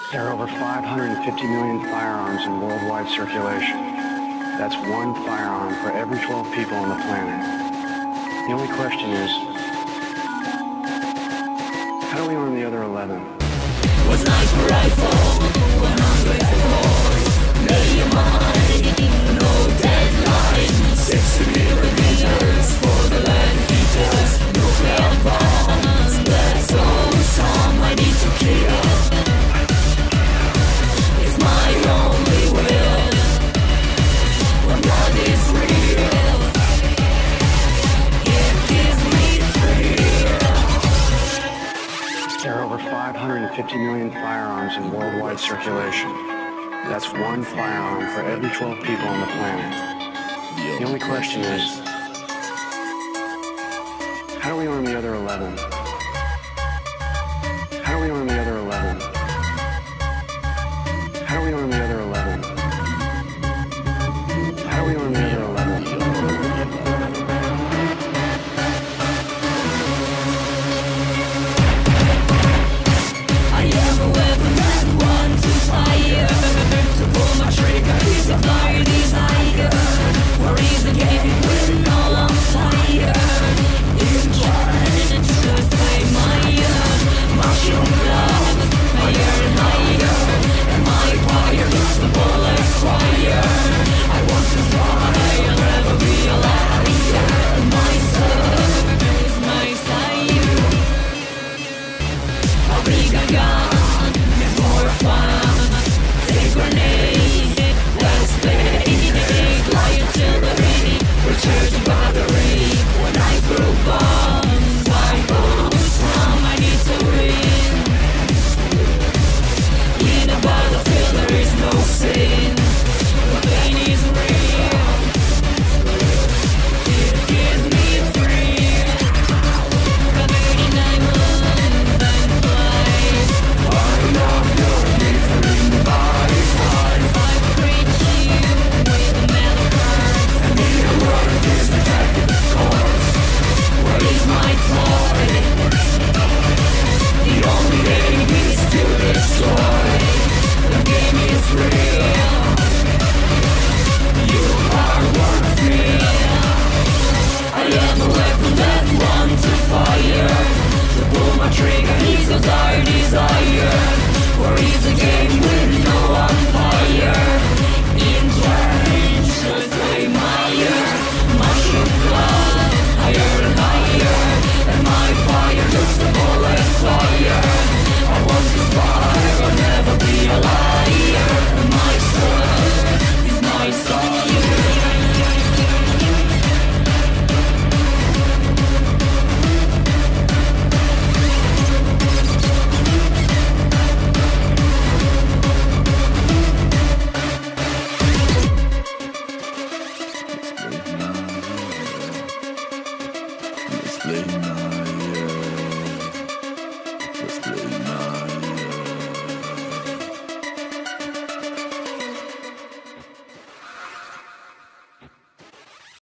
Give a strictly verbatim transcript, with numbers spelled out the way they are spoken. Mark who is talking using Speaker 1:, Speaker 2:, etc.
Speaker 1: There are over five hundred fifty million firearms in worldwide circulation. That's one firearm for every twelve people on the planet. The only question is, how do we arm the other eleven?
Speaker 2: Was sniper rifle, one hundred four, lay your mind, no deadline, sixty millimeters for the land heaters, nuclear bombs, that's all some I need to kill. It's my only will, when blood is real, it gives me thrill.
Speaker 1: There are over five hundred fifty million firearms in worldwide circulation. That's one firearm for every twelve people on the planet. The only question is, how do we arm the other eleven? How do we arm the other eleven? How do we arm the other eleven? How do we arm the other eleven?
Speaker 2: I am a weapon that wants to fire. To pull my trigger is a fire desire. War is a game with no long fire. In trying to just play my own. Martial blood, higher and higher. And my fire is the bullet fire. I want to fly, I'll never be a liar. My soul is my sire. I'll bring a gun, it's more fun. Take grenade, let's play. Fly until the beat, recharge the battery. When I throw bombs, I bombs some I need to win. In a battlefield there is no sin. The pain is real. It gives me thrill. Got thirty-nine moons and flies. I love your glittering device. I preach you with the metal cards. And the world is attacking the course. Where is my toy? The only aim is to destroy. The game is real. You are worth it. I am a weapon that wants to fire. To pull my trigger is a dire desire. War is a game.